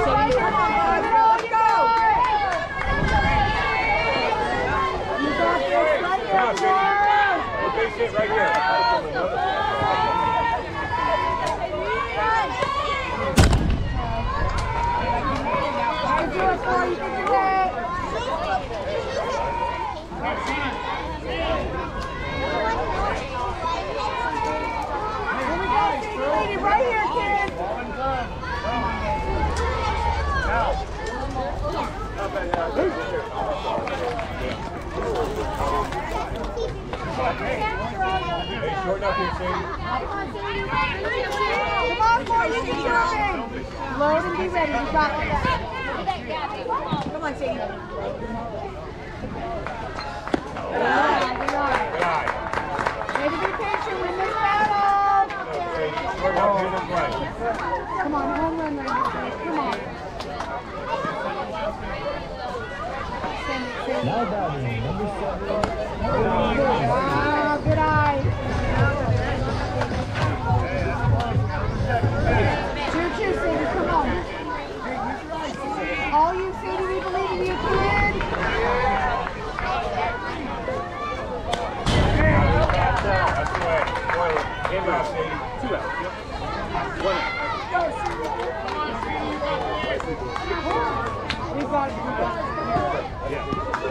Sit right here. Right here, kid. Hey, shorten up here, Sadie. Come on, boy, you can do it. Load and be ready. You got it. Come on, Sadie. Good eye. Ready to be patient. Win this battle. Shorten up here this way. Come on, home run right here. Come on. Now batting, number 7. Wow, good eye. Choo-choo, Sadie, come on. All you, Sadie, we believe in you, kid. That's the way. Boil it. Game out, Sadie. 2 outs. Yep. 1 out. We got it. Yeah.